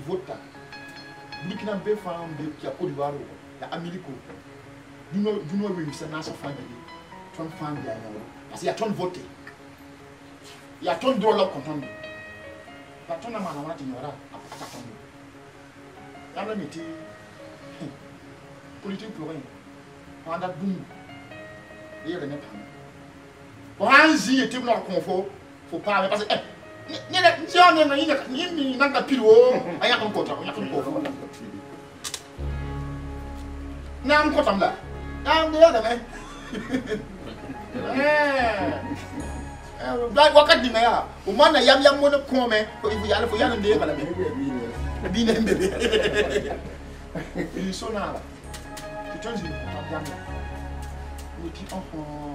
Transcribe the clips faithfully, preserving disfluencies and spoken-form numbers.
vote Burkina be fam be ki Côte d'Ivoire ya Amérique du no du no we se na so fa de ton fan dia ya parce que ya ton vote ya ton droit là content pa ton na mana wana tinyora apata ton ya na meti politique pour rien on a boum et le net pour un zi était dans le confort faut pas parce que ni la ni on ni ni ni nanga pilo aya ko ko ta aya ko ko na am ko tam la am ya da me eh eh wakati nga ya o mana yam yam mo ko me ko ibu ya fo ya ndé bala me bi ne mbé il sona la tu changes ta gamme ni ti enfant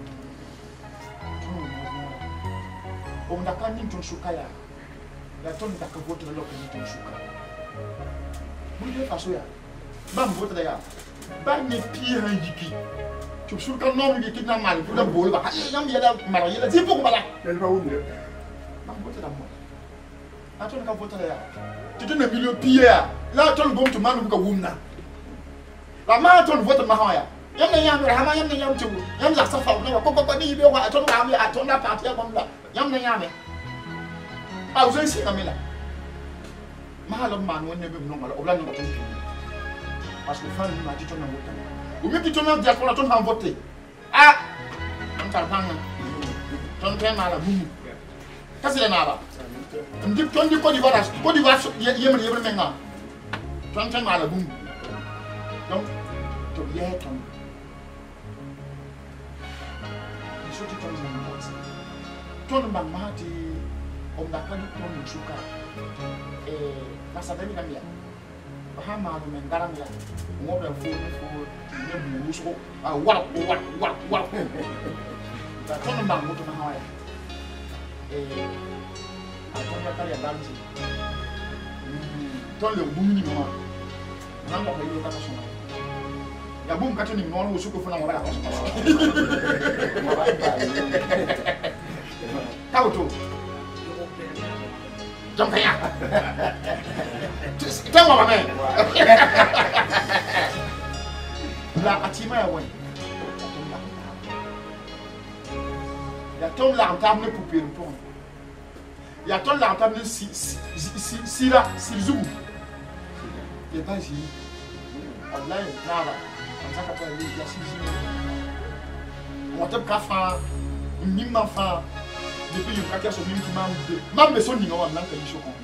on n'a pas ni ton choukaya. La tonne n'a qu'à voter le local ni ton chouka. Vous voulez faire ça? Bam vote d'ailleurs. Bam n'est pire un yiki. Tu sais que non, il est mal. Pour la boule, bah, il y a un bien marié. Il a dit pourquoi là? Elle va où? Bam vote d'amour. La tonne n'a voté d'ailleurs. Tu donnes un milieu pire. La tonne bon, tu m'as nous qu'à wouna. La main tonne vote mahaya. Yam na yam rahama yam na yam tu yam za safa na ko ko ni be wa aton ga mi aton na party ko la yam na yam a uzen si kamela mahalo man wonne be no mala obla no ko parce que fan ni ma ti ton na voter o mi ti ton na dia ko na ton han voter ah on tar banga ton pe mala bumu kasile na ba ndi ton di ko di wala ko di wa yem yem menga ton pe mala bumu donc to bien ton Soti ton zambot. Ton mamati om dakani ton chuka. Eh masadami namia. Bahama no mengaramia. Ngobe fu fu ne buruso. Ah wala wala wala wala. Ta ton mambo to na hawaya. Eh aton ya kali abanzi. Ton le bumini mo. Nanga ko yo kana sona. Ya boum kato ni mwana usuko funa mwara kwa Tau tu Jom kaya Tengok apa men La atima ya wen Ya tom la antam ne poupé mpon Ya tom la antam ne si si si la si zoom Ya pas si Online nada Saka pa li ya sisi on tape kafa nimma fa depuis le kaka so mimi mam de mam beso ni ngwa nanka ni shoko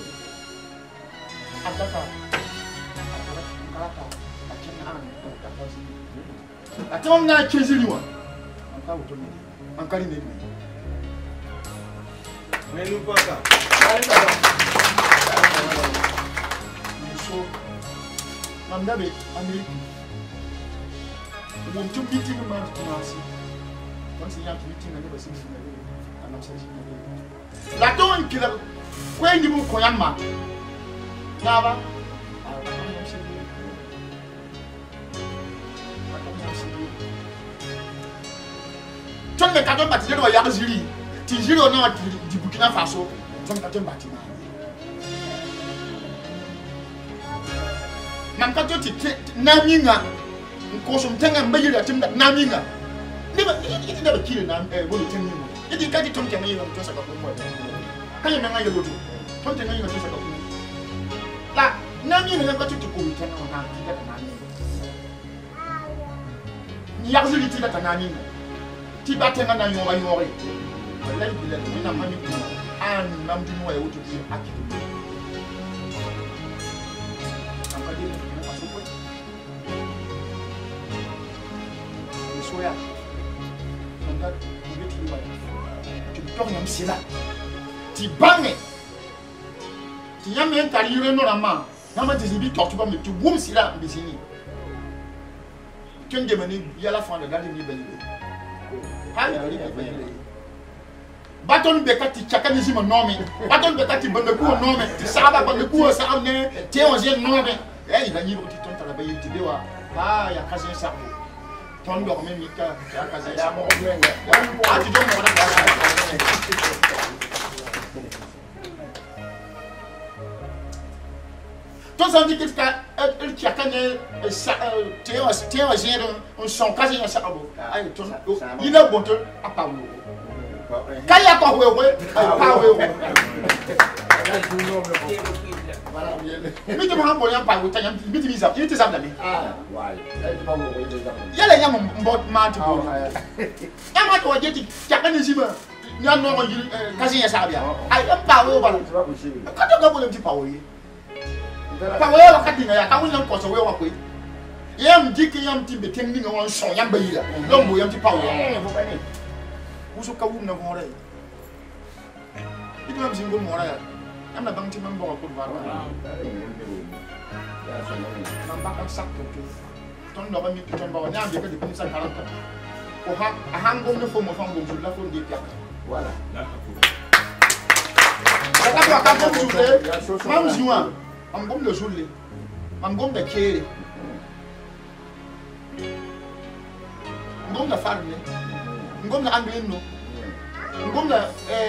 ataka ataka akina an ataka atom na chezili wa anta uto ni ankali ne menu paka so mamdabe Amerika Mon tout petit moment de commencer. Quand il y a un petit moment de commencer, on a fait la donne qui l'a. Quoi il dit mon koyama? Nava. Tu ne m'as pas bâti de Yaziri. Tu gires au nom du Burkina Faso. Tu ne m'as pas bâti. Même quand tu es Namina. Kosum tenga mbayi la timda naminga never it never kill na eh bolu tenni mo it kati ton tenga yinga to saka ko mo kanya na ngayo lotu ton tenga yinga to saka ko la naminga na ko tuti ko tenga na ti da naminga ni yazuli ti da naminga ti ba tenga na yora yore wallahi billahi mina mami ko an nam di mo ya wutu ti akiti amadi ni ko so ko soya donc tu veux tu vas tu peux même c'est là tu banges tu y a même ta lire normalement non mais tu dis tu vas me tu boum c'est là mais c'est ni tu me demandes il y a la fin de garder ni belle ah il y a belle baton bekati chakani zima nome baton bekati bandeku nome ti saba bandeku sa amne te onje nome eh il a ni petit ton travail ti bewa ah ya kaze sarbo ton do même mika ya kaze sarbo ah tu donnes mon Ton ça dit que elle qui a gagné ça tu es tu es un son quasi un sabo ai ton il est bon à pas où quand il y a quoi ouais ouais pas ouais voilà mais tu m'as bon y a pas où tu as mis tu mis ça il te ça d'ami ah ouais il y a les gens m'ont menti bon y a moi toi dit tu as gagné si ni a non quasi un sabo ai pas où voilà quand tu as bon petit pas où Power wakati ya ka wonyan koso we wakwe yam diki yam ti betengi nga won so yam bayila lombo yam ti power eh bo bani uso ka wum na hore itu yam singo mo ra yam na bang ti man bo ko ba ya so no na ba ka sak to ton do ba mi ton ba nyam de ka de kum sa karanta ko ha ahangom ne fo mo fam gom la fo de piak voilà ka ka ka ko tu mam juan I'm going to Zuli. I'm going to Kerry. I'm going to Farney. I'm going to Anglino. I'm going to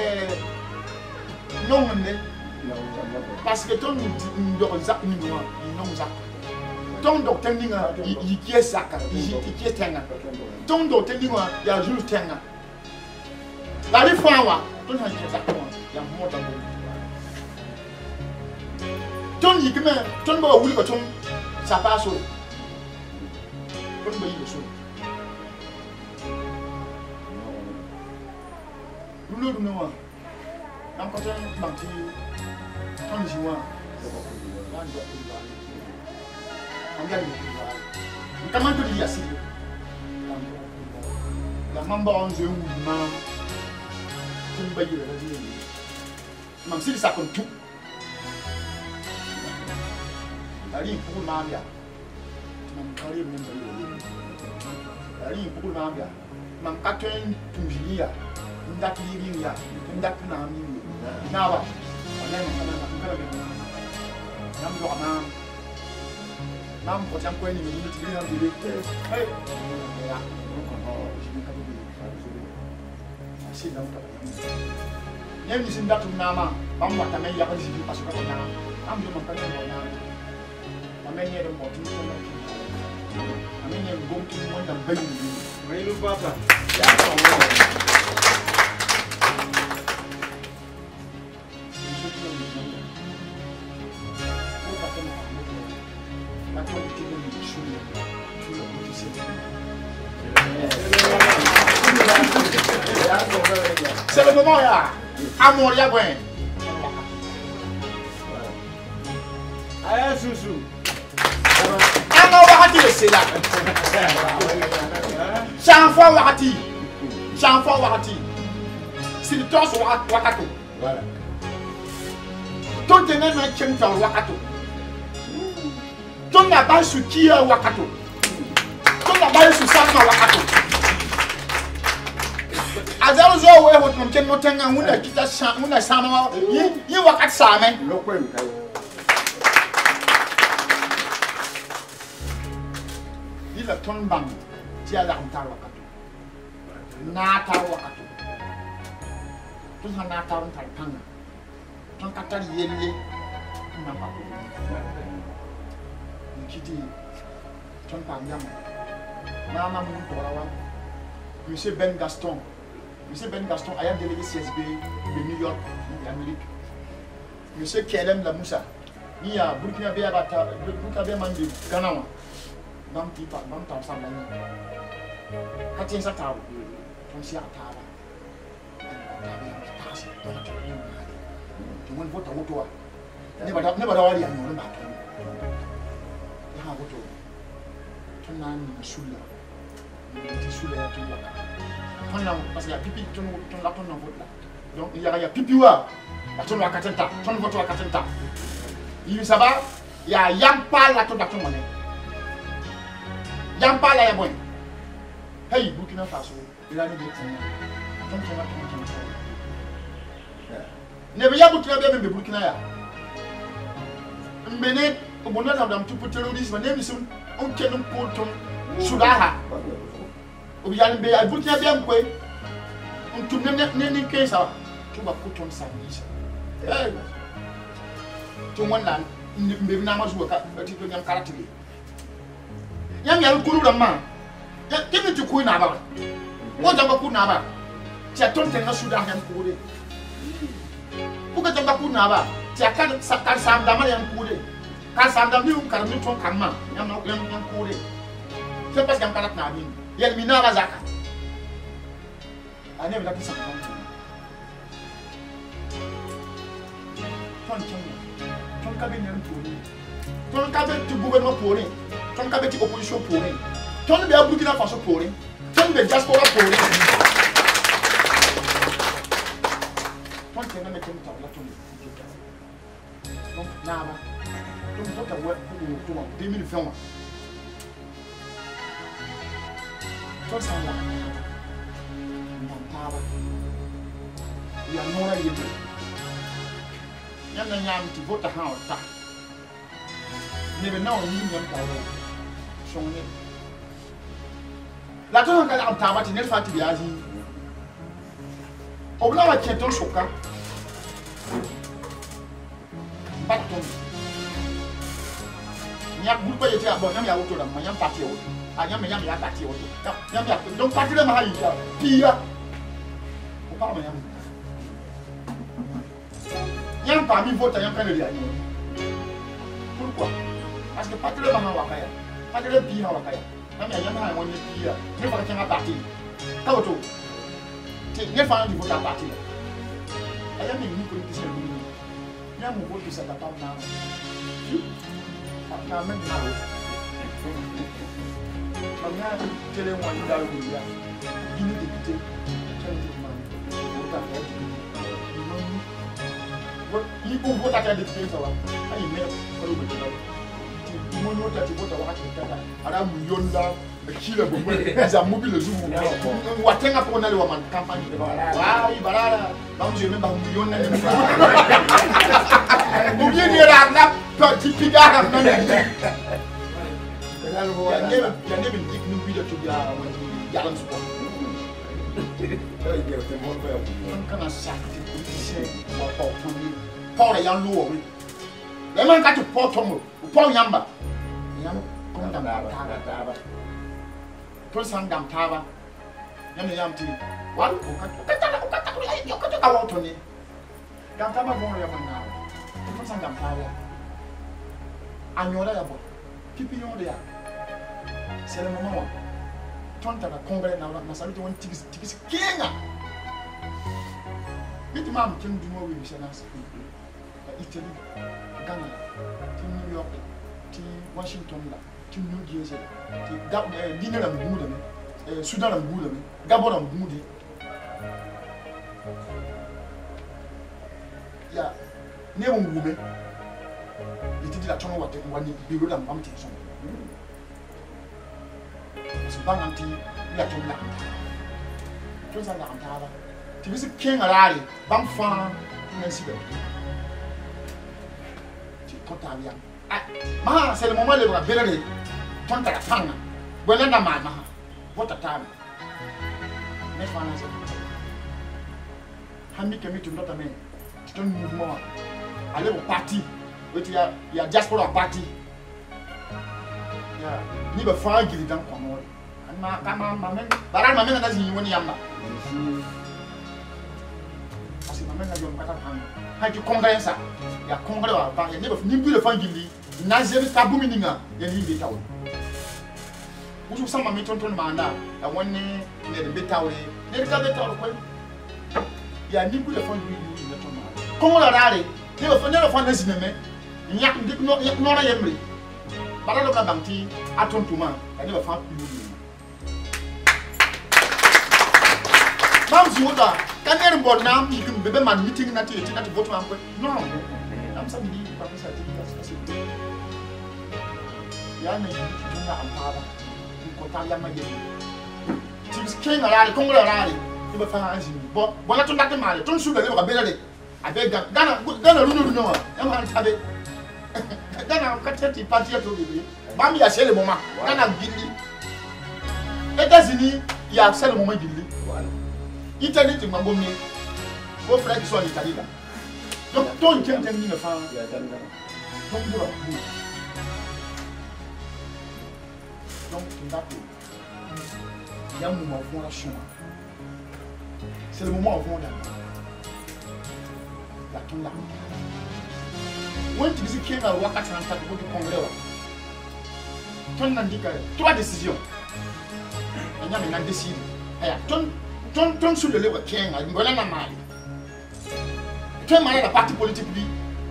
Normandy. Parce que ton docteur Zach numéro un, il non Zach. Ton docteur Ninga, il qui est Zach, il qui est Tenga. Ton docteur Ninga, il y a Jules Tenga. La réforme, ton a exactement, il y a moins de ton yi kime ton ba wuli ba ton sa pa so ton ba yi so lu lu no wa am ko tan bang ti ton ji wa lan do ko ba am ga ni ka man to di yasi la mamba on je wu ma ton ba yi la di mam si sa kon tout ari pukul mambia mam kali men bayo ari pukul mambia mam katwen tunjilia ndak liria ndak na mi nawa ana na na kala be nam do ama nam ko jam ko ni mi ni tiri na bi hey ya ko ko shi ka bi shi na ta nyam ni sin datu nama bam wata men ya ko shi pasu ko na am do man ka ko na amenye de moti ko na amenye ngom ti mo na bayi mai lu papa ya ko wo c'est le moment là amour ya bon allez chouchou Anga wakati c'est là. Chanfwa wakati. Chanfwa wakati. C'est le temps sur wakato. Voilà. Ton tenant na chemfa wakato. Ton na ba su kia wakato. Ton na ba su sama wakato. Azalo zo we hot mum ken no tenga huna kita sa huna sama yi yi wakati sama. Lokwe mkai. La ton bang tia la ntar wakato na tar wakato ton ha na tar ntar panga ton katar yelle na ba ko kiti ton pangam mama mun torawa monsieur Ben Gaston monsieur Ben Gaston aya délégué C S B de New York en Amérique monsieur Kelem la Moussa ni a Burkina Faso bata Burkina Faso mandi Ghana wa nam pipa nam tam sam la ni katin sa taw ton si atala to mon vota woto ne ba ne ba da wali an no ba to ha woto ton nan sulla ti sulla ya ton la ton la parce que ya pipi ton ton la ton na vote là donc il y a ya pipi wa la ton wa katenta ton voto wa katenta il ça va ya yam pa la ton da ton monnaie Yam pala ya boy. Hey, Burkina Faso, il a mis des tiens. Ton ton ton ton. Ne be ya Burkina be be Burkina ya. Mbene obona na dam tupu terrorisme ne misun on kenum ko ton sudaha. Obi ya be ya Burkina be am ko. On tum ne ne ne ke sa. Tu ba ko ton sa ni. Hey. Tu wannan mbe na ma zuwa ka ti to nyam kala tili nyam ya kulu da ma ya kimi ti ku na ba mo jamba ku na ba ti aton ten na suda nyam ku de ku ka jamba ku na ba ti akan sakar sam da ma nyam ku de ka sam da mi un kar mi ton kam ma nyam na nyam nyam ku de c'est parce que kala na bi ya mi na ba zaka ani ba ta sam ton ton kabe nyam poni ton kabe ti gouvernement poni ton kabe ti opposition poni ton be Burkina Faso poni ton be diaspora poni ton tena me ton tawla ton donc naba donc ton tawa ko to deux mille vingt ton sala naba ya nora yebe nyam nyam ti vota ha ota ne be na o yi nyam ta wo shonne la to han kala ta ba ti ne fa ti biazi obla wa cheton shoka baton nyam bu pa yeti abo nyam ya woto da ma nyam parti wo a nyam nyam ya parti wo nyam ya donc parti le ma ha yi ya pia o pa ma nyam Yam parmi vote yam kan le dia. Pourquoi? Parce que parti le maman wakaya. Parti le bi ha wakaya. Nam ya yam ha won ne bi ya. Ne fa kan parti. Ka woto. Ti ne fa di vote parti. Ayam ni politicien ni. Yam mo vote sa ta na. Na men na wo. Manya tele mo ni da wo ya. Ini député. Change man. Vote à il faut voter à des députés ça va ay mais ko lu bëgg ci mo ñu tati voter wax ci tata ara mu yonda ci la bo za mobile zoom mo watenga ko na le wa man campagne de wa yi balala ba mu je même ba mu yonna ne mu bien ni ra na to ci piga ha na ne ya ne ya ne bi dik ñu bi de to ya yalan support ay ya te mo ba kana sakti Paul Paul yang luo we le man ka to Paul tomo Paul yamba yam ko ndam ta ta ba to san dam ta ba yam yam ti wan ko ka ka ta ko ka ta ko ay ko to ka wa to ni dam ta ba mo ya man na to san dam ta ba anyora ya bo pipi yo de ya c'est le moment wa ton ta na congrès na na sabi to won tigis tigis kenga Bit mam ken du mo wi missionnaires Italy, Ghana, New York, Washington, New Jersey, Guinea la Mbuda, Sudan la Mbuda, Gabon la Mbuda. Ya, ne mo ngube. Iti di la chono wate ngwani biro la mbamti so. So banganti la chono la. Toza la antara. Ti bisi kenga lari, bam fa nsi be. Totalia. Ah, ma c'est le moment le bras belé. Ton ta fanga. Bonne na ma ma. Votre table. Ne fana ça. Hami kemi tu ndota me. Tu un mouvement. Allez au parti. Il y a il y a diaspora parti. Ya, ni ba fa gili dan ko mo. Ma kama ma men. Bara ma men na zi woni yamba. Parce que ma men na yo mkata fanga. Ha tu congrès ça. Ya congrès wa ba ya ne ba ni bi le fangili na zebe tabu mininga ya ni be tawo usu sama mi tonton manda ya wonni ne de betawo ne de ka betawo ko ya ni bi le fangili ni ne tonton ko la rare ne ba ne la fa na sineme nya ndik no no na yemri bala lo ka banti atontuma ya ne ba fa ni mam si woda kaner bo na mi kum bebe man meeting na ti ti na ti vote man ko no am sa mi ba sa ti ka sa ya ne ti na am pa ba ko ta ya ma ye ti skin ala ko ngora ala ti ba fa anzi bo bo na tun dakte male tun su be ba bele de abe ga gana gana lu lu no ya ma ta be gana ka ti parti to be ba mi ya sele moma gana gindi États-Unis il y a sele moma gindi Italie ti mambo mi vos frères qui sont en Italie là donc ton tien tien ni ne fa Donc, de la boue. Donc, il y a un moment où on a chemin. C'est le moment où on a la tombe là. When tu dis qu'il y a un wakati en fait pour du congrès, ton indique trois décisions. Il y a une décision. Ton ton ton sur le lever qui est un bon animal. Tu es malade la partie politique lui.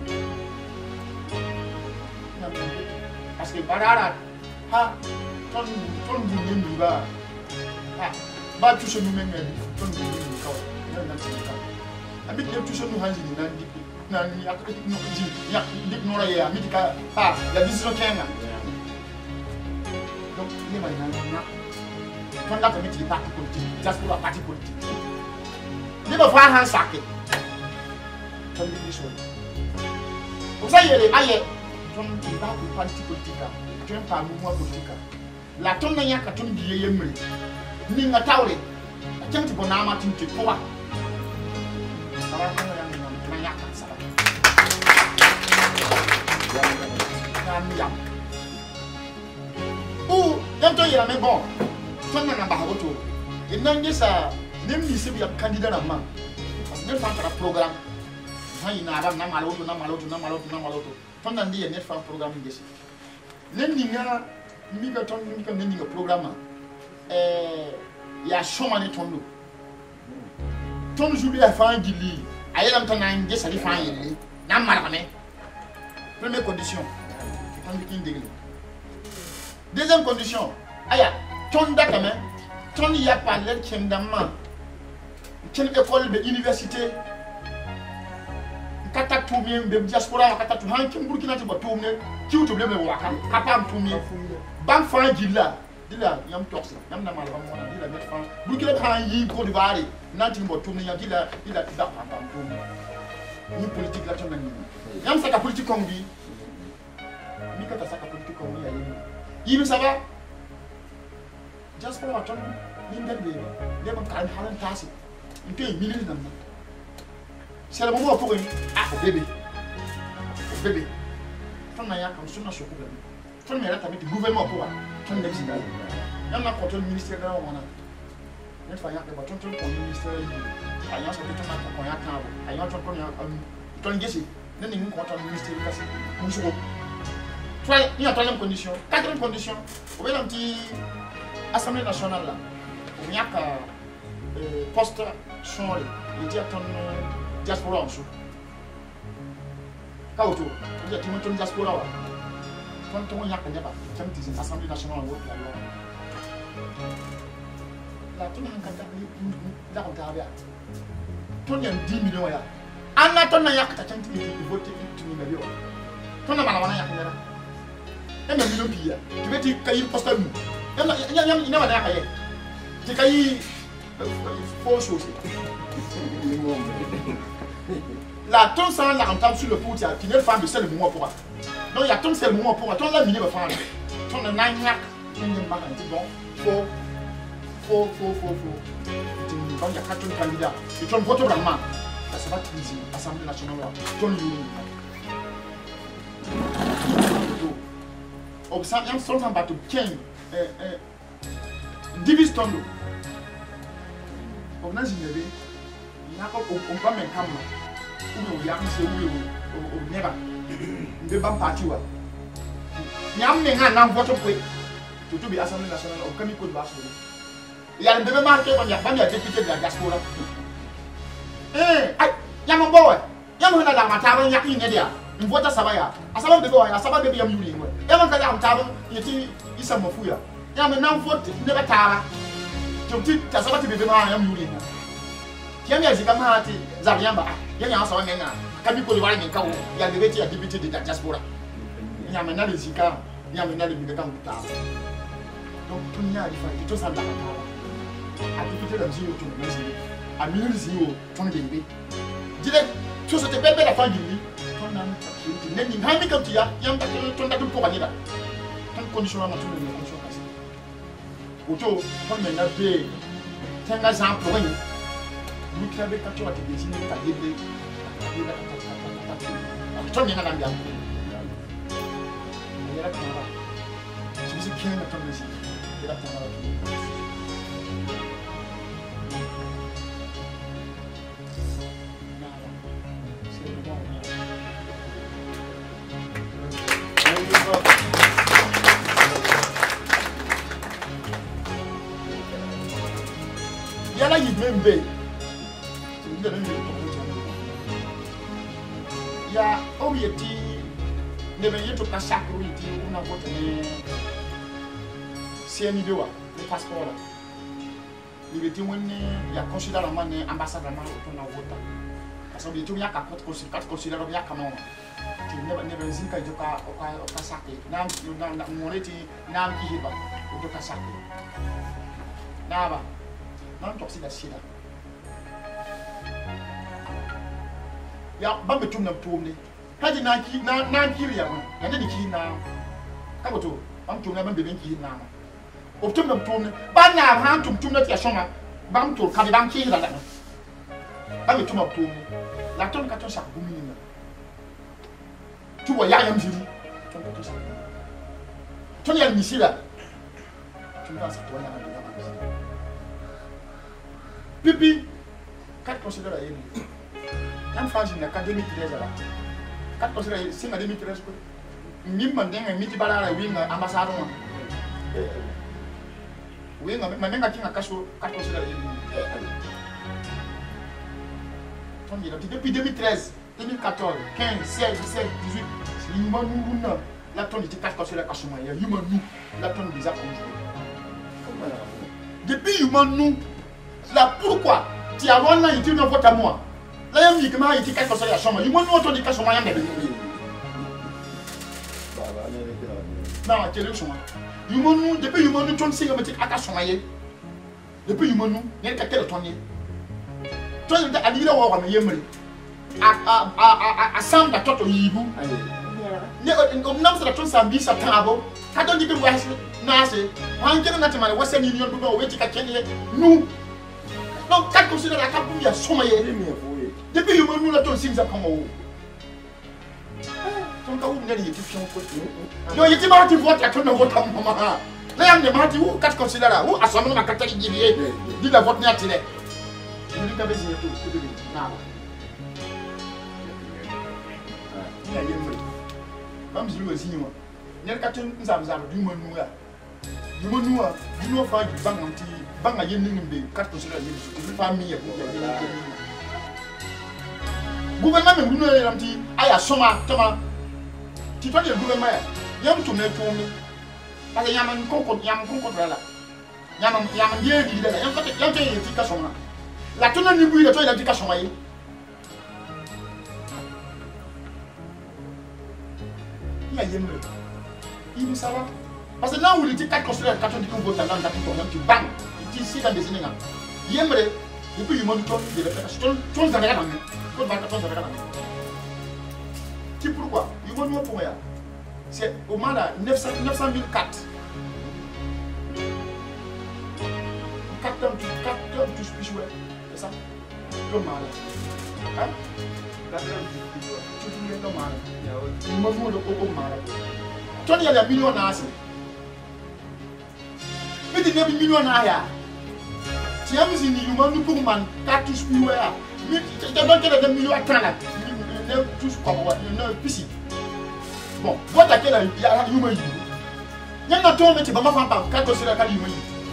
Parce que Barara, ha, ton ton boulot nous va. Ah, bah tout ce nous même ton boulot nous va. Non non non. Habite tout ce nous hanzi nan dik nan yak no ji yak dik no la ya mitika ah la décision kenga. Donc les malades na. Ton la comité parti politique, just pour la partie politique. Les va faire un sac. Ton dit choses. Pour ça il y a les aïe ton di ba ko parti politique. Tu es pas mouvement politique. La ton na yak ton di yemre. Ni nga tawle. Akem ti bona ma tin ti ko wa. Sala ko ya na yak sala. Ya ya. Ou yam to yira me bon. Ton na ba hoto. Et nan ça même lycée bi candidat na man. Parce que fa un programme. Ha ina adam na maloto na maloto na maloto na maloto. Ton nan di net fa programme ngesi. Len ni nga mi ka ton mi ka nen ni programme. Eh ya choma ni tondo. Ton jouli a fa ngili. Ayelam ton na ngesa li fa yeli. Na marame. Première condition. Ton bi kin degli. Deuxième condition. Aya ton dakame ton ya pas l'air kendama quelle école de université kata toumien be diaspora kata tou han kim burkina ti ba toumne ki uto bleme waka kata toumien ban fa gilla dila yam tox yam na mal ba mo na dila met fa burkina ha yi ko di bari nanti mo toumne yam dila dila da pa pa toumne ni politique la ton ni yam sa ka politique comme bi mi kata sa ka politique comme ya yi yi ça va just for what you need baby they can carry half task you pay millions of them c'est le moment pour ah bébé bébé ton na ya comme sur na choco bébé ton me rata mit gouvernement pour ton next day yam na contrôle ministère da wona net fa ya ba ton ton ministère yi ayan so ton na ko ya tan ayan ton ton ya ton gesi ne ni ko ton ministère kasi mu so toi il y a troisième condition quatrième condition on va un petit Assemblée nationale là, il y a que poste changé, il y a ton diaspora en dessous. Quand autour, il y a ton diaspora là. Quand on y a que n'est pas, quand tu dis Assemblée nationale en haut là, là tout le monde a là on t'a bien. Ton y a dix millions là. En attendant y a que tu as tu voter tu me mets bien. Ton a mal à y a que là. Et même millions pire. Tu veux dire qu'il poste nous. Il y a il y a pas d'ailleurs. Tu cailles faux choses. La ton sang la entame sur le pot, tu n'es pas de seul moment pour. Donc il y a ton seul moment pour. Ton la mini va faire. Ton na nyak, tu n'es pas bon. Faux, faux, faux, faux, faux. Tu n'es pas il y a quatre candidats. Et ton vote vraiment. Ça va Tunisie, Assemblée nationale là. Ton union. Observe, il y a un son en bateau. King. Divise tondo. On a zinévé. Il y a encore on va même comme ou il y a un c'est où au neba. De bam parti wa. Nyam ne nga nan vote ko. To to bi Assemblée nationale au kami ko ba so. Il y a le bébé marqué on y a pas de député de la diaspora. Eh, ay, yam boy. Yam na la mata ban yak ni dia. On vote ça va ya. Asaba bébé wa, asaba bébé yam yuri ngwe. Yam ka yam tabo yeti isa mafuya. Yam na vote ne ba tara. Tumti tasaba ti bébé ma yam yuri ngwe. Yam ya zika ma ati zabiamba. Yam ya sawa ngenga. Kabi ko liwali ngenka wo. Ya bébé ti ya député de la diaspora. Yam na le zika, yam na le bébé kan tara. Donc tout nya di fa to sa la tara. A député de zio to ne zio. A mille zio ton bébé. Dire tout ce te bébé la fa gili. Ton nan ti ne ni ha mi kam ti ya yam ta ton ta ko ba ni da. Ton condition ma ton ne condition kasi. Oto ton me na be. Tenga za pour ni. Nous qui avait quatre à te désigner ta bébé. Ton ni na na bien. il y a la caméra. Je me suis qui est notre musique. Il y a la caméra. C'est le bon. Il y a là, il même bé. Il y a Obieti, ne venez pas passer à Obieti, on a voté C N I D, le passeport. Il y a consulat à l'ambassade ambassade à l'ambassade pour nous voter. Parce que il y a quatre consulats, quatre consulats, il y a quand même. Tu ne veux pas dire que tu as passé à côté. Nam, nam, mon été, nam qui est bas, ou tu as passé à côté. Naba, non, tu as aussi la sida. Ya ba betum na tum ni haji na ki na na kiri ya ma ya de ki na ka boto bam tum na ban beben ki na ma optum na tum ni ba na han tum tum na ti ashoma bam to ka ban ki la la ba betum na tum ni la ton ka ton sa bu mi na tu wa ya yam jiri ton ka ton sa ton ya mi si la tu va sa to ya na ma pipi quatre considère yeni quand France n'a qu'à deux mille treize là. Quand on serait si en deux mille treize, ni mandé un miti balala wing ambassade. Oui, mais même quand il a caché quand on serait depuis deux mille treize, deux mille quatorze, quinze, seize, dix-sept, dix-huit, il m'a nous la tonne était quatre quand c'est la cache moi. Il m'a nous la tonne déjà comme depuis il m'a nous là pourquoi tu as one là il dit une vote à moi. Là, il y a un qui est caché à chambre. Il m'a dit que caché moyen de non, tu es le chemin. Il m'a dit depuis il m'a dit que tu as caché moyen. Depuis il m'a dit il y a quelqu'un de ton nez. Tu as dit que tu as dit que tu as sam da toto yibu. Ne o nam sa ton sambi sa tabo. Ka don di ke wa na se. Wan ke na temale Western Union do o weti ka kenye nu. Donc ka ko sila ka bu ya soma ye ni me fo ye. Depuis yo nu la ton sinza kama o. Ton ka u ne ye ti fion ko. Yo ye ti ma ti vote ya ton na vote mama. Na yam ne ma ti u ka ko sila la u asama na ka ta ji ye. Di la vote ni atile. Ni ka be zi to ko de na. Ya ye mo. Bam zi lo zi ni mo. Ner ka tun nzam zam du mo nu ya. Du mo nu a, du no fa ju bang anti bang a ye ni mbe kat ko sila ni. Du fa mi ya ko ya. Gouvernement me nu ya anti aya soma tama. Ti to le gouvernement ya. Yam to me to mi. Parce que yam ko ko yam ko ko la. Yam yam die di la. Yam ko yam te ti ka soma. La tuna ni bu ile to ile ti ka soma ye. Il y a une il me savoir parce que là où il était quatre considérés quatre dit qu'on vote dans la pour tu bang il ici dans des signes là il aimerait depuis il m'a dit toi de faire ton ton ça regarde ton va ton ça regarde tu pourquoi il m'a dit pour moi c'est au moins là neuf cent mille quatre quatre ans tu quatre ans tu peux jouer c'est ça comme mal hein quatre ans tu peux jouer tu peux comme mal il m'a dit le coco mal toi il y a des millions à assez mais il y a des millions à ya si am si ni humain nous pour man quatre tous puis ouais mais tu te donnes que des millions à temps là ne tous comme ouais ne pisi bon toi t'as quel il y a humain il y a un temps mais tu vas m'en faire quatre sur la cali humain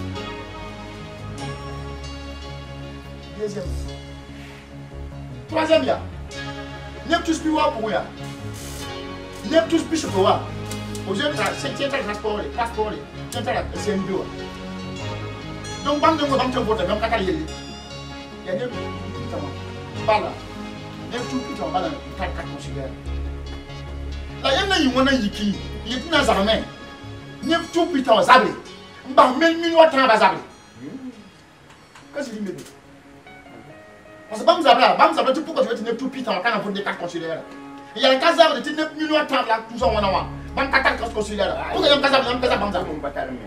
deuxième troisième ya ne tous puis ouais pour ya ne tous puis pour ouais aux jeunes c'est tiens transport transport tiens la C N B donc bam de bam te vote même ka kali yeli ya ne bala ne tout tout en bala ka ka considère la yena yi wona yiki yiti na zarame ne tout putain zabri mba men min wata ba zabri ka si limbe parce que bam zabra bam zabra tu pourquoi tu veux ne tout putain kana vote de ka considère il y a un cas de ti ne min wata la tout ça wana wa ban kata kas considère pourquoi yam casa yam casa bam zabra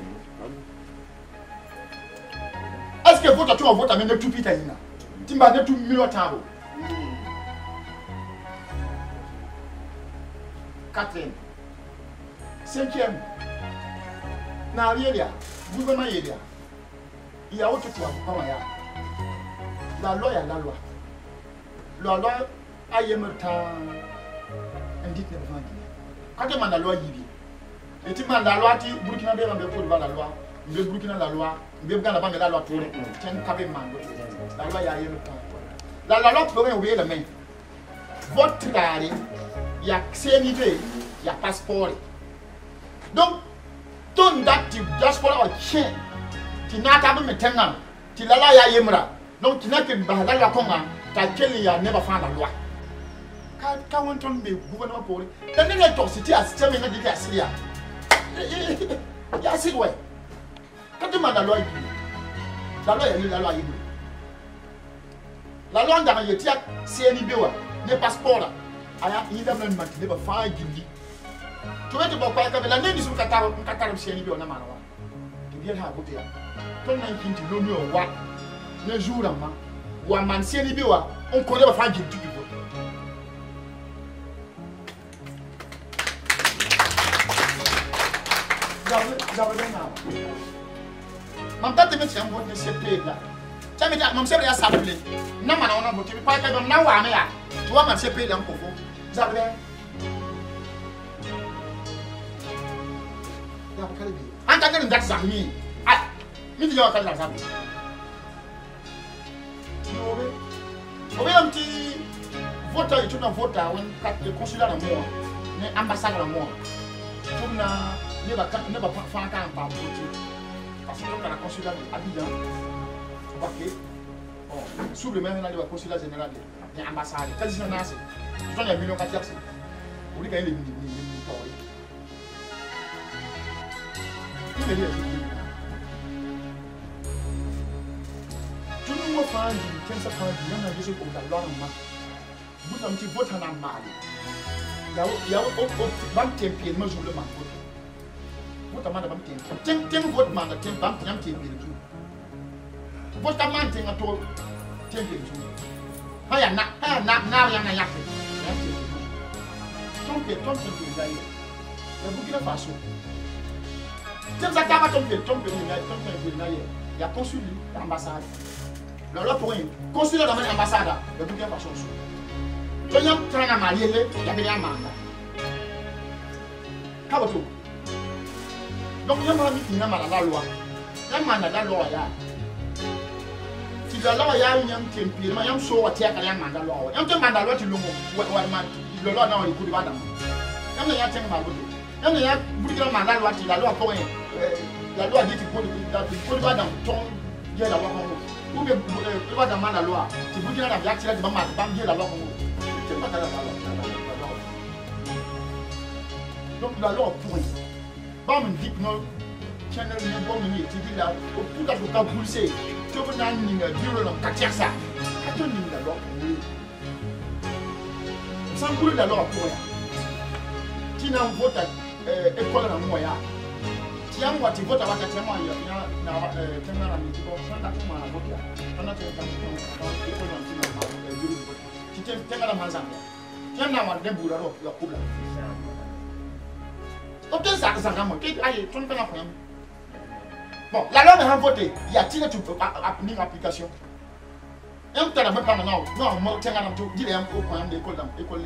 est-ce que vote tu vas voter même tout putain ina timba ne tout million tabo Catherine Cinquième, na rien, gouvernement il y a, il y a autre chose pour moi. La loi est la loi. La loi a y me temps, on dit que ne quand tu demandes la loi, il y a, et tu demandes la loi, tu Burkina Faso on peut pas la loi, le Burkina la loi, le Ghana pas la loi pour les tiens qu'avec mango. La loi y a y me temps. La la loi peut rien oublier la main. Votre carré, il y a C N I B, il y a passeport. Donc, ton date tu diaspora au chien, tu n'as qu'à me tenir, tu l'as là ya yemra. Donc, tu n'as que la loi comme ça, tu as quel y a never found la loi. Quand on tombe le gouvernement pour lui, la dernière toxicité à ce moment de la Syrie. Il y a assez de ouais. Quand tu demandes la loi, la loi est la loi. La loi dans le tiers, C N I B, les passeports là, il y a même un qui ne va pas faire du lit. Tu vois, tu vas pas faire la nuit sur le Qatar, le Qatar, le C N I B, on a mal. Tu viens à côté. Ton nom qui est l'ONU, le jour là, ou un man C N I B, on connaît pas faire du lit. J'avais bien. Mam tante me tiens vote C P là. Ça me dit mam c'est bien ça plaît. Non man on a voté pas que mam na wa me ya. Tu vois mam C P là pour vous. J'avais. Ya pas calé. En tant que une date ça mi. Ah. Mi dit ya calé ça. Obe. Obe un petit vote et tout un vote à un consulat dans moi. Mais ambassade dans moi. Pour na ne va ne va pas faire un pas voter. Parce que dans la consulat d'Abidjan, au paquet, bon, sous le même dans le consulat général de l'ambassade, quasi un an, ils ont des millions de taxes. Vous voulez gagner les millions. Il est bien. Tout le monde fait un quinze francs, il y a un dossier pour la loi en main. Vous avez un petit vote en mal. Il y a il y a vingt et un pieds, moi je vous le demande. Votre amende va me tenir. Tiens, votre mandat, tiens, bam, tiens, tiens, tiens, votre amende, tiens, à toi, tiens, tiens, ah, y'a na, ah, na, na, y'a na, y'a fait. Ton pied, ton pied, d'ailleurs. Le Burkina Faso. Tiens, ça t'a pas ton pied, ton pied, ton pied, d'ailleurs. Il y a consul, l'ambassade. Le lot pour rien. Consul dans l'ambassade, le Burkina Faso. Tu as un train à marier, il y a bien un mandat. Kaboto. Donc, il y a un mandat la loi. Il y a un mandat la loi. Si la loi est un temple, il y a un saut à terre, il y a un mandat la loi. Il y a un mandat la loi, tu le loi dans le coup de badam. Il y a un mandat. Il y a un mandat la loi, la loi pour la loi dit que tu peux pas dans ton dieu la loi. Ou bien, tu vas dans la loi. Tu peux dire la vie, tu vas dans la loi. Tu ne peux pas dans la loi. Donc, la loi pour bon, me dit que non, channel n'est pas venu, tu dis là, au tout cas, tu as poussé, tu veux n'en dire, dire le quartier ça. Quand tu dis la loi pour lui, sans couler la loi pour rien. Tu n'as pas voté école dans le moyen. Tu as voté vote à votre témoin, il y a un témoin à midi, on a un témoin à voter. On a un témoin à voter. Tu t'es témoin à Mazan. Tu as un déboulot à l'eau. Aucun ça, ça n'a pas été. Allez, tu ne peux pas faire. Bon, la loi n'a pas voté. Il y a tiré tu peux appliquer l'application. Et on t'a même pas maintenant. Non, moi, tiens, on a dit qu'il y a un point d'école dans l'école.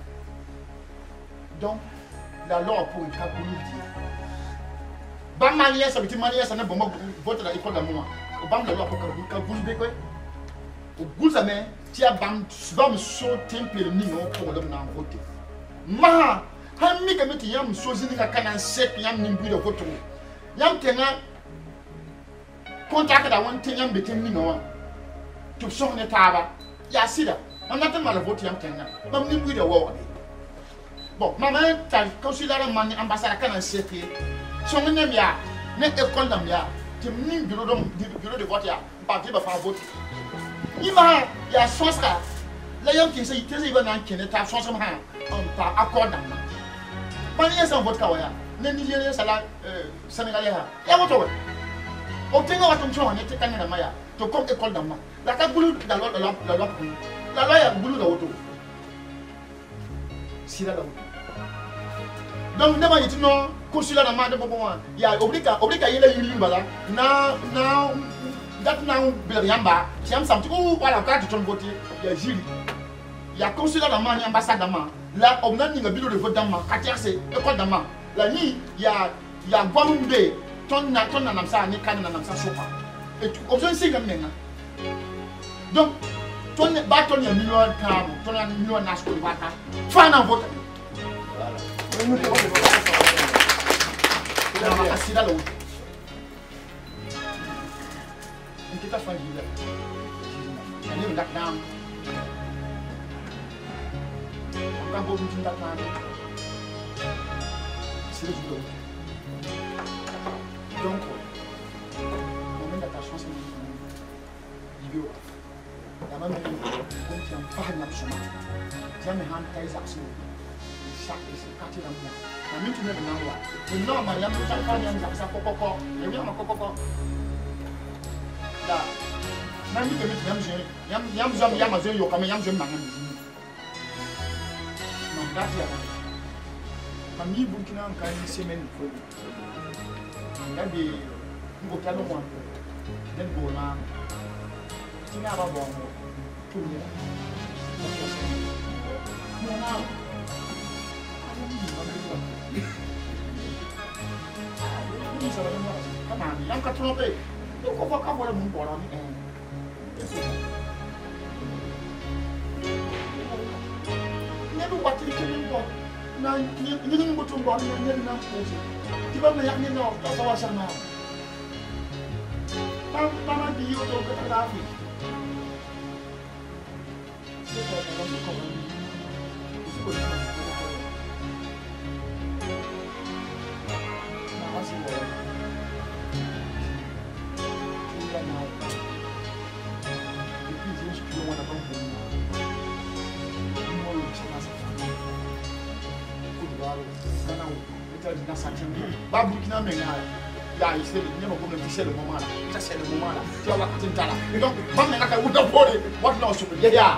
Donc, la loi pour une cas pour nous dire. Bam Malia, ça veut dire Malia, ça n'a pas voté dans l'école dans moi. Au bam la loi pour que vous bouge quoi. Au bout de la main, tu as bam, bam, sauté un peu le niveau pour le voter. Ma! Hami kami ti yam sozi ni ka kana set yam ni mbi do voto yam tenga contact da won ten yam betem ni no to so ne taba ya sida on na tan mala voto yam tenga mam ni mbi do wo bon mama ta consulat man ambassade kana set so ne mi ya ne école dam ya ti ni bureau do bureau de vote ya pa ti ba fa vote ima ya soska la yam ki se itese ba nan kene ta so so ma on pa accord dam Pani est en votre kawaya, les Nigériens sont là, Sénégalais. Et votre way. Obtenez votre fonction, on était quand même maya, to comme école d'amma. La kaboulou de la loi, la loi, la loi, la loi, boulou de l'auto. Si la loi. Donc nema yiti no consulat na ma de bon ya obliga obliga yele yiri bala na na dat na ber yamba siam sam tu wala ka tu ton vote ya jiri ya consulat na ma ni ambassade ma la on a ni ngabilo de vote dama katiase école dama la ni ya ya gwambe ton na ton na namsa ni kan na namsa sopa et option singa menga donc ton ba ton ya million kam ton na million na school bata fa na vote voilà asira la wuti kita fa gila ani ndak nam kan bo mtu ndak nam asira du donc on met la chance vidéo la même on tient pas na chuma jamais han kaiza asu chaque quartier dans moi na mtu ndio nawa ni no ma yam ta fa yam za kokoko ni yam kokoko la na mi kemi yam je yam yam zam yam azo yo kama yam je manga ni na ngati ya ma mi Burkina kan ni semaine ko ya bi ngo talo mo den go na tina ba bo mo tu ni mo na ni sa ba mo kama yam ka trope tu ko fa ka bo mo bo la ni eh ne bu wati ki ni bo na ni ni mo tu bo ni ni na ko ti ba na yak ni no ta sa wa sa na pa pa na bi yo to ka ta fi se ko ta mo ko se ko ta na wa si bo ba Burkina menga ya ise le nyama ko me fi le moment là ça c'est le moment là tu vas ka tintala et donc ba menga ka wuta pole what now so ya ya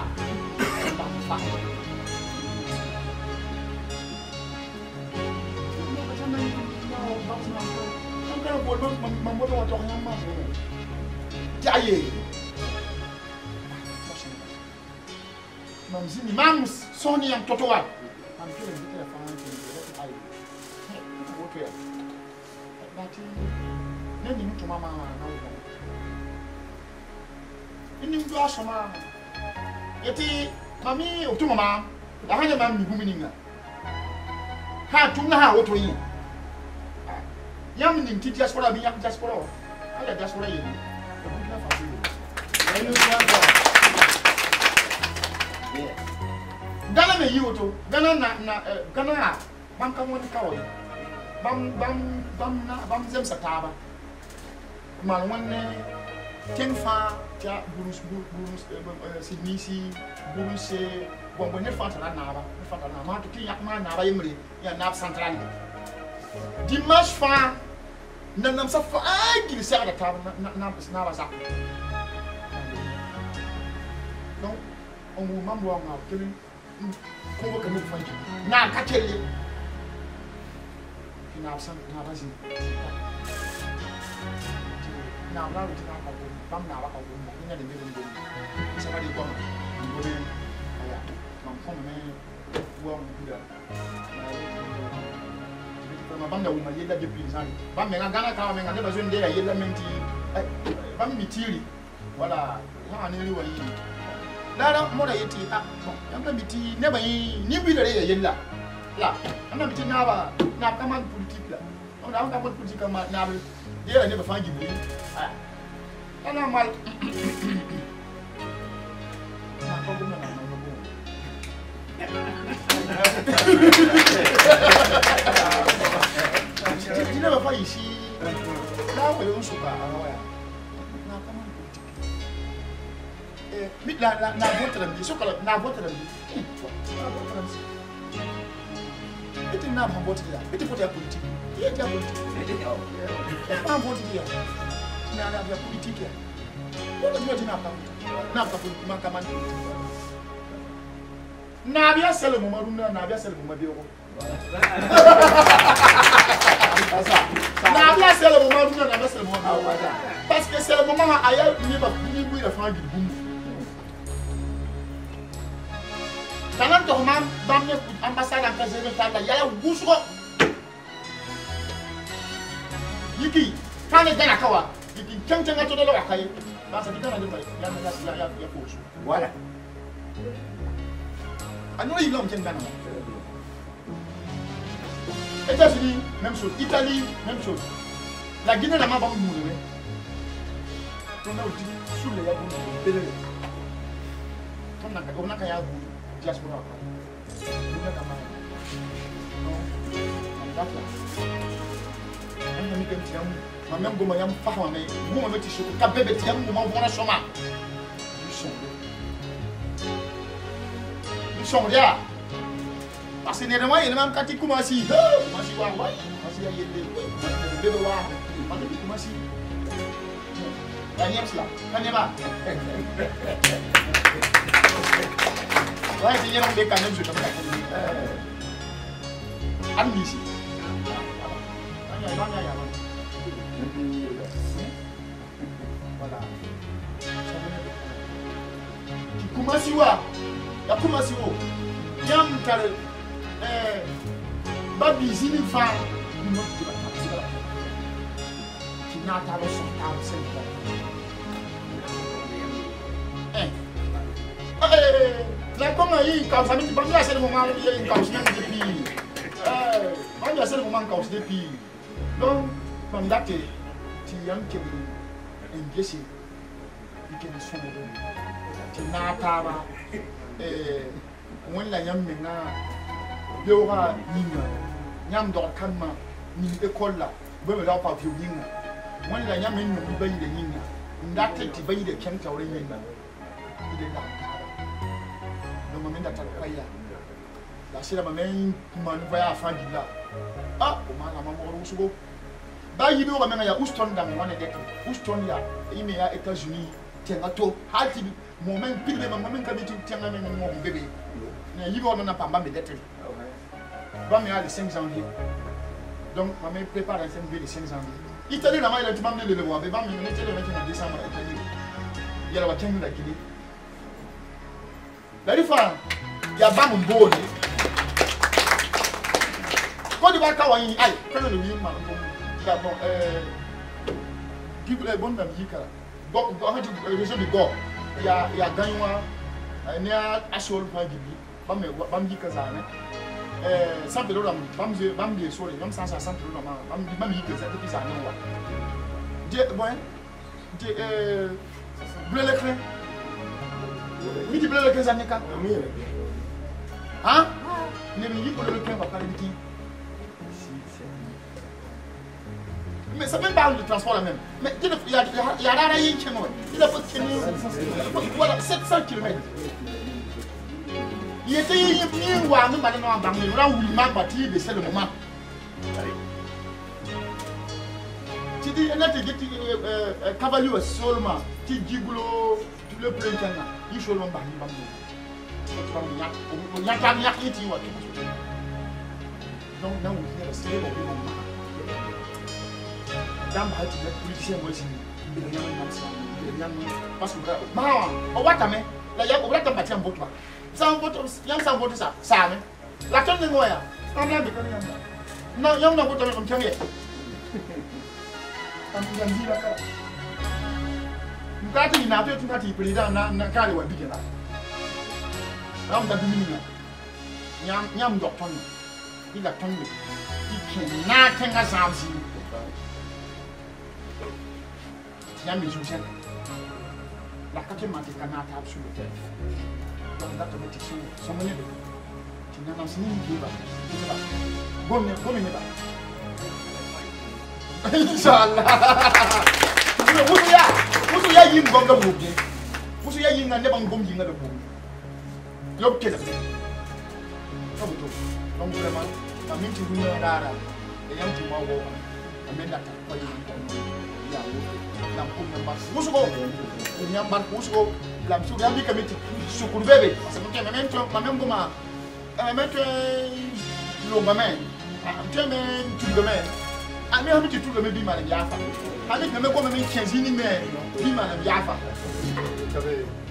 mam zini mam soni am totowa am kile ndike fa nti ya bati nani mtu mama na uko ini mtu asoma yeti mami otu mama la hanya mam mi gumininga ha tunga ha oto yi yam ni mti diaspora bi yak diaspora ala diaspora yi ko kila fa yi ni kwa yeah Gana me yi oto Gana na na Gana bam ka woni ka woni bam bam bam na bam zem sataba mal wonne ten fa ja burus burus signisi burus bon bon ne fa tala na ba fa tala na ma to ki yak ma na ba yemre ya na central dimanche fa na nam sa fa agil sa da ta na na na ba sa donc on mo mambo nga kele ko ko kanu fa na ka kele na absent na basi na na ru tina ka bam na ba ka ko ni na de me ndo sa ba di ko ko de aya mam ko me wo mo kuda ma bam da wo ma yeda depuis ça bam me nga gana ka me nga de ba zo nde ya yeda menti bam mi tiri wala ha ni ri wa yi dara mo da yiti ah bon yam da biti ne ba yi ni bi da ya yella la ana biti na ba na kama politique là on a encore politique comme na ba dia ne ba fa gibi ah ana mal na ko bu na na ko bu dia ba fa ici na wa yo suka awa na kama politique eh mit la na votre ami so kala na votre ami na votre ami et na ba votre là et pour ta politique il y a politique pas votre là na na ya politique wala ndio tena hapa na hapa kwa kama na bia sele mo maruna na bia sele mo mabio Na bien c'est le moment où on a c'est le moment. Parce que c'est le moment où ailleurs il va finir oui la fin du boum. Quand on demande d'amener ambassade en Kazakhstan, il y a un bousseau. Yiki, quand les gars kawa, yiki tiens tiens tout de l'eau à cahier. Parce que quand on dit il y a il y a il y a fausse. Voilà. Ah non il l'ont tiens dans. États-Unis, même chose. Italie, même chose. La Guinée n'a pas beaucoup de monde. On a aussi sous les yabous de Bélé. On a on a qu'à yabou diaspora. On a qu'à mal. Non, on va là. On a mis un petit amour. Ma mère gomme yam pas mais vous m'avez dit que cap bébé tiam vous m'envoie la chôma. Ils sont. Ils sont là. Parce que néanmoins, il y a même quand il commence ici. Comment si ouais, comment si il y a des bébés là, comment si. Daniel cela, Daniel va. Ouais, c'est hier on décale même je t'appelle. Ami ici. Voilà. Comment si ouais, ya comment si oh, yam kare. Eh, babi zini fa no de la capsule. Qui n'a pas le son dans ce Eh. Eh, la comme il quand ça me dit pas c'est le moment il y a une cause depuis. Eh, on a c'est le moment cause depuis. Donc, comme date tu y a un qui est engagé. Il qui est son de. Tu n'a pas eh, on la yam maintenant Biora Nina, Yam Dorkama, Ni Ecola, Bebe Lapa Yina. When la Yamin will be the Nina, that take to be the Kent or Nina. No moment that I pay. La Silla main, man, where I find you. Ah, Mama Moroso. By you know, a man, Uston than one a decade. Ustonia, Emea, Etats-Unis, Tenato, Hattie, moment, Pilgrim, Mamma coming to Tenaman and more baby. You want to pas me d'être. Va me aller cinq janvier. Donc ma mère prépare un cinq le cinq janvier. Italie la maille la tu m'as le voir, va me mettre le vingt-et-un décembre Italie. Il y a la voiture de la Guinée. La fois, il y a pas mon beau. Quand tu vas kawaii, aïe, quand le oui ma bon euh give les bonnes musique là. Bon, en fait région de Go. Il y a il y a Gagnoa, il y a Ashol Fagibi. Bam bam di kaza ne eh sample do ram bam je bam di so le bam sans sample do ma bam di bam yi kaza depuis ça ne wa je bon je euh bleu le crin mi di bleu le crin ça ne ka hein ne mi yi ko le crin va parler de qui mais ça même parle de transport là même mais il y a il y a rara yi chez moi il a pas de voilà sept cents kilomètres. Il était bien ou à nous dans le là où il m'a battu de c'est le moment. Tu dis on a dit que cavalier seulement qui gigolo le printemps il faut l'on bani bambo. On y a pas rien qui tu vois. Donc là où il y a c'est le moment. Dans le politicien moi aussi il y a un parce que bah on va t'amener là il y a on va t'embêter en botte. Sans vote, yam sans vote ça, ça mais la tonne de noya. On a des conneries. Non, yam n'a voté comme tiens. Quand tu dis là là. Quand tu n'as pas tu n'as pas président na na carré wa bigela. Là on t'a dit là. Yam yam docteur. Il a tonne. Il n'a tenga samsi. Yam les joueurs. La quatrième année canata absolue. Donc là, tu es sur mon niveau. Tu n'as pas signé une vie. Bon, bon, mais pas. Inch'Allah. Vous y a, vous y a une bonne boum. Vous y a une année bonne boum, il a de boum. L'autre qu'elle a fait. Donc vraiment, la mine qui vous est rare. Et un petit mois, on met la tête. Il y a un coup de marche. Vous savez, il y a un marque, vous savez. La mission de la vie comme sur le bébé. Parce que ma même ma même comment ma même longa men. Jamen tu le men. Ami ami tu le men bi man yafa. Ami me ko me quinze ni men bi man yafa.